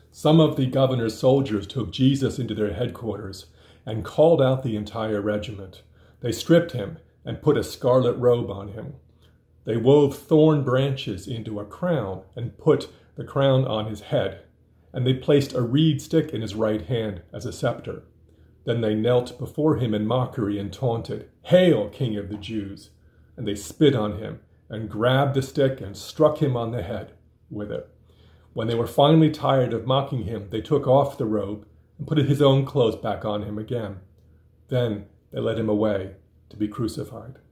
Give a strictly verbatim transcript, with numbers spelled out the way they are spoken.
Some of the governor's soldiers took Jesus into their headquarters and called out the entire regiment. They stripped him and put a scarlet robe on him. They wove thorn branches into a crown and put the crown on his head, and they placed a reed stick in his right hand as a scepter. Then they knelt before him in mockery and taunted, "Hail, King of the Jews!" And they spit on him and grabbed the stick and struck him on the head with it. When they were finally tired of mocking him, they took off the robe and put his own clothes back on him again. Then they led him away to be crucified.